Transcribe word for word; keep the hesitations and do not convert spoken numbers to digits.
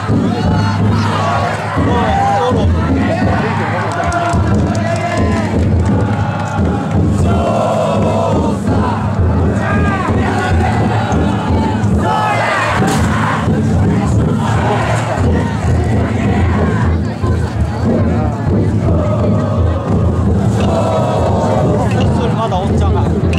まだおっちゃんが